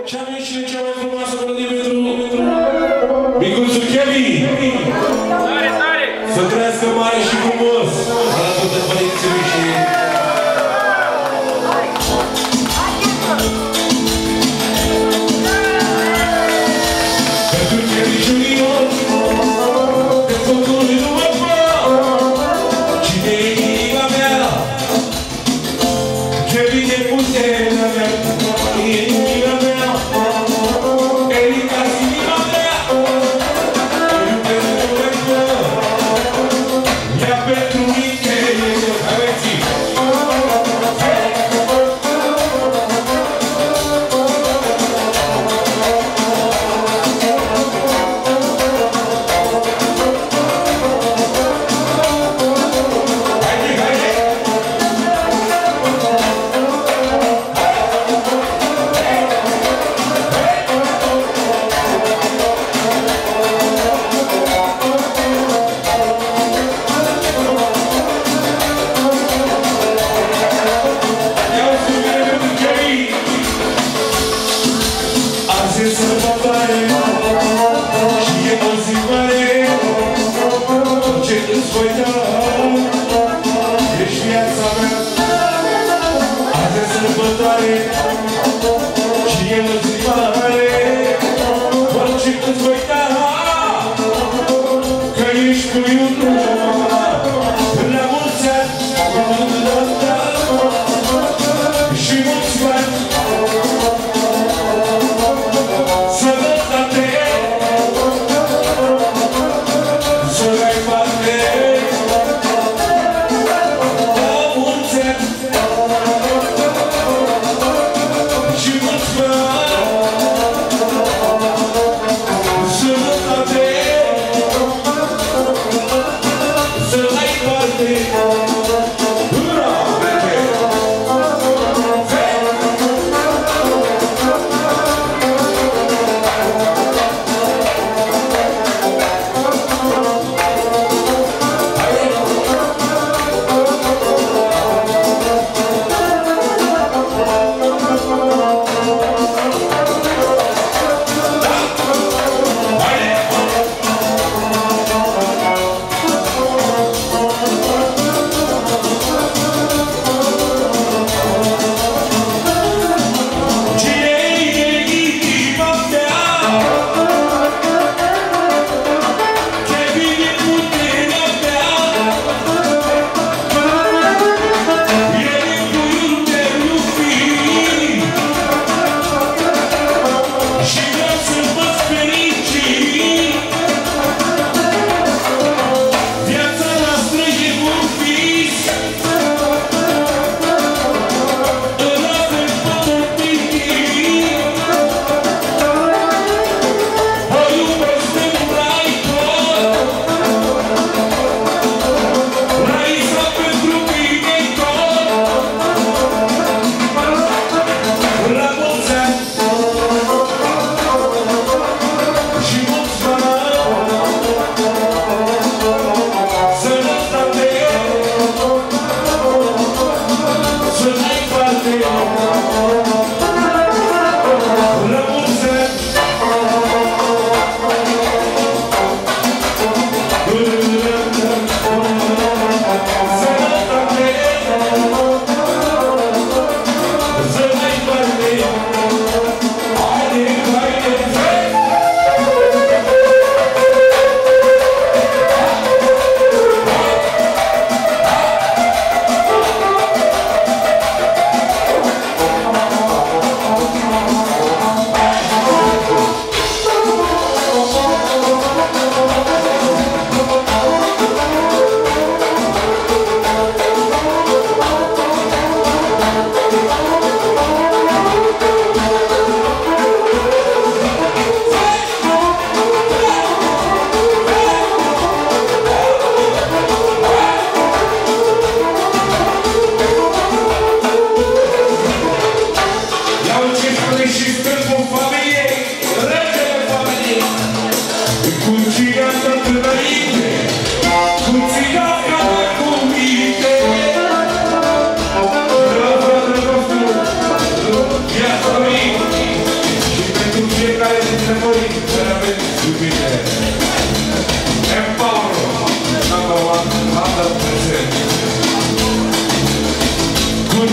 Și avem și cea mai frumoasă melodie pentru micuțul Kevin. Tare, tare! Să trăiască mare și frumos! Alături de părinții și... Pentru Kevin Junior, de focul nu mă fac, cine e inima mea? Kevin e puterea mea, e inima mea, Erica-s inima mea, eu iubesc ea pentru mine, aveți-i!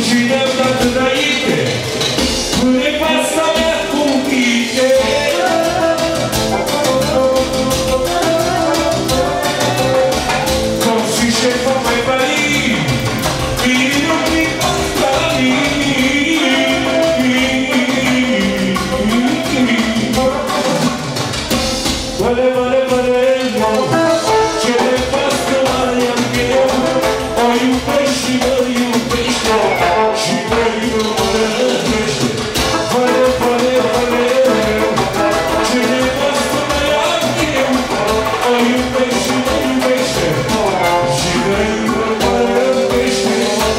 ne-am dat înainte, cu nevasta mea cu minte. Cum și șefa mai valii, vino prin valii. Vale, vale, vale, ce nevastă mai am eu, o iubești și mă iubește, și mă iubește. Vale, vale, vale, ce nevastă mai am eu, o iubești și mă iubește, și mă iubește.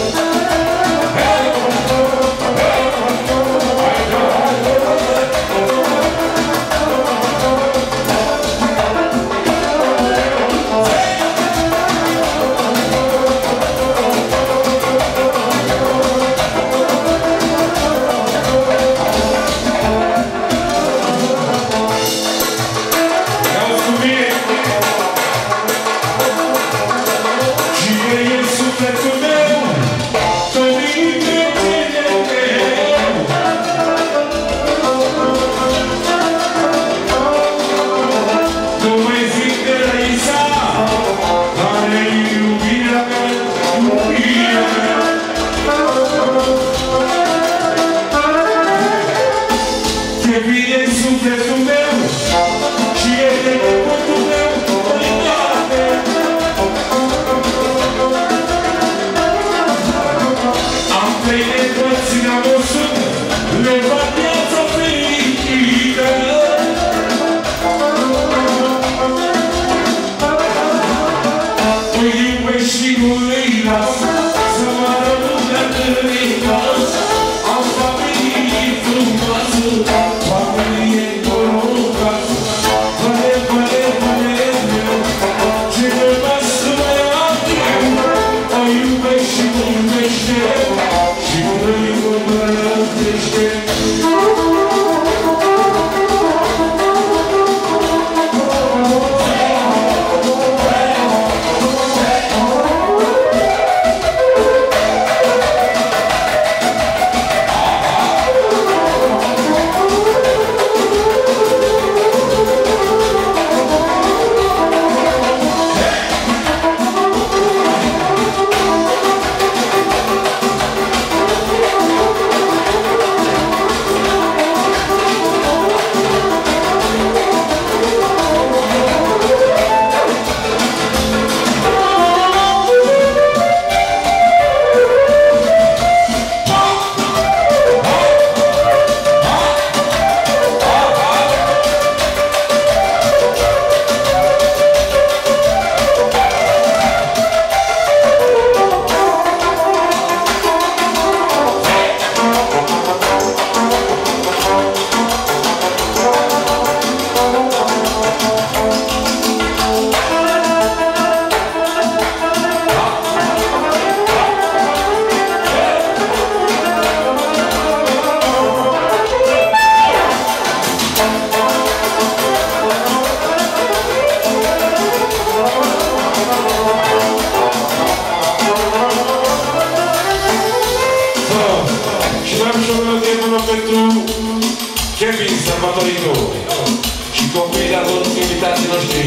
Și copiii adulți invitații noștri,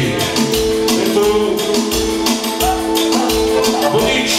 pentru bunici,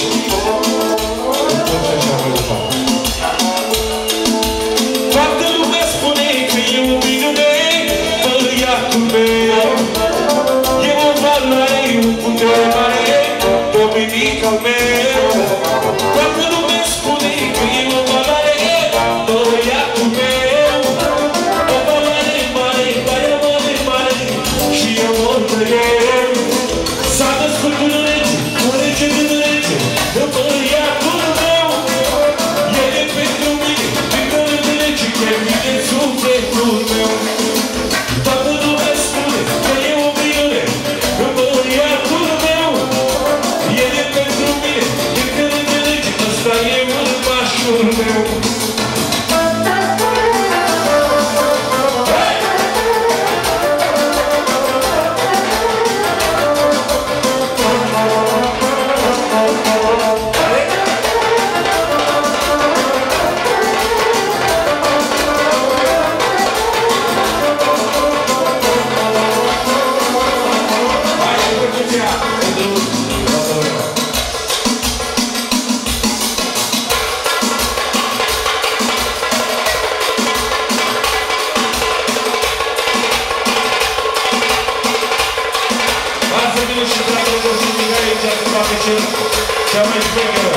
toată lumea spune că e un minune, băiatul meu. E o valoare, un putere mare, Dominic al meu. Toată lumea spune că e o valoare, băiatul meu. O valoare mare, mare, și eu mor de el. S-a născut un rege din rege, băiatul meu. El e pentru mine, din rege, că vine sufletul meu. Toată lumea spune că e o minune, băiatul meu. El e pentru mine. amici, cea mai șmecheră.